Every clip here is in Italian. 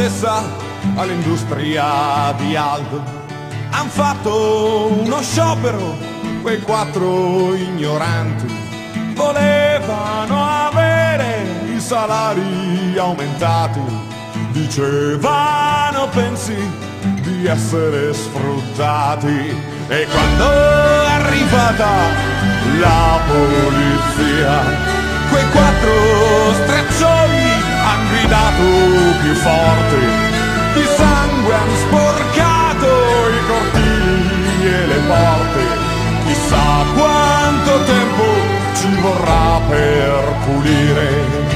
contessa all'industria di Aldo. Han fatto uno sciopero, quei 4 ignoranti. Volevano avere i salari aumentati. Dicevano, pensi, di essere sfruttati. E quando è arrivata la polizia, quei 4 straccioni han gridato più forte. Di sangue han sporcato i cortili e le porte. Chissà quanto tempo ci vorrà per pulire.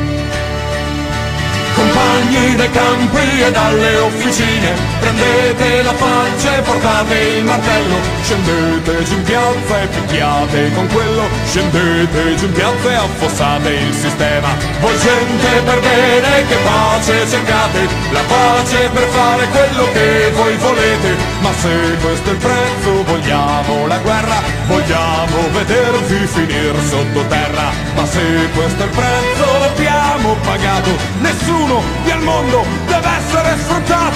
Compagni dai campi e dalle officine, prendete la falce e portate il martello. Scendete giù in piazza e picchiate con quello. Scendete giù in piazza e affossate il sistema. Voi gente per bene, che pace cercate, la pace per fare quello che voi volete. Ma se questo è il prezzo, vogliamo la guerra, vogliamo vedervi finire sottoterra. Ma se questo è il prezzo, l'abbiamo pagato, nessuno qui al mondo deve essere sfruttato.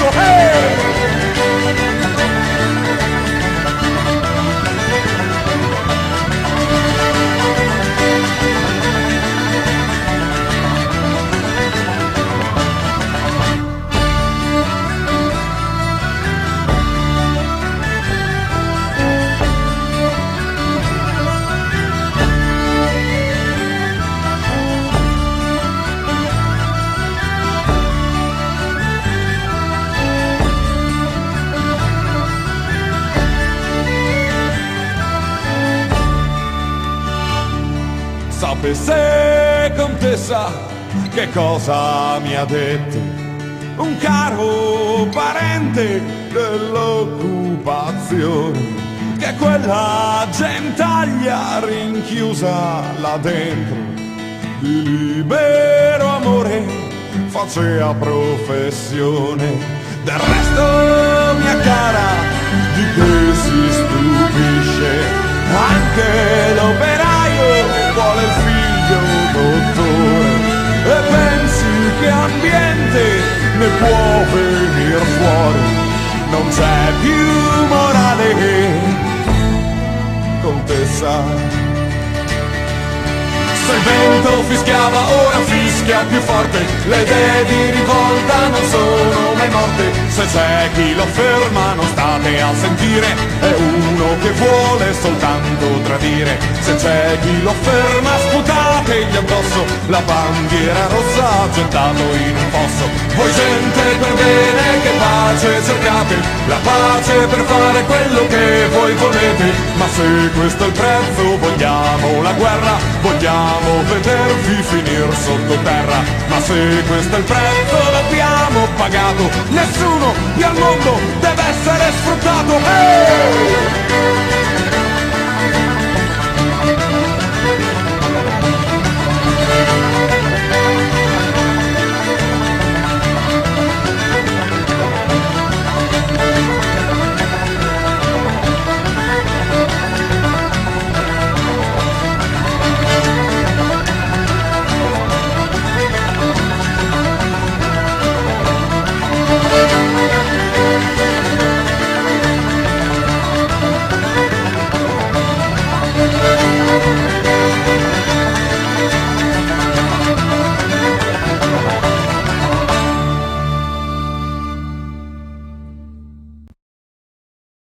Sapesse, contessa, che cosa mi ha detto un caro parente dell'occupazione, che quella gentaglia rinchiusa là dentro di libero amore faceva professione. Del resto, mia cara, di che si stupisce? Anche l'operaio vuole il figlio dottore. E pensi che ambiente ne può venir fuori? Non c'è più morale, contessa. Se il vento fischiava, ora fischia più forte. Le idee di rivolta non sono mai morte. Se c'è chi lo ferma, non state a sentire, è uno che vuole soltanto tradire. Se c'è chi lo ferma, sputategli addosso la bandiera rossa gettato in un fosso. Voi gente per bene, che pace cercate, la pace per fare quello che voi volete. Ma se questo è il prezzo, vogliamo la guerra, vogliamo vedervi finire sottoterra. Ma se questo è il prezzo, l'abbiamo pagato, nessuno qui al mondo deve essere sfruttato.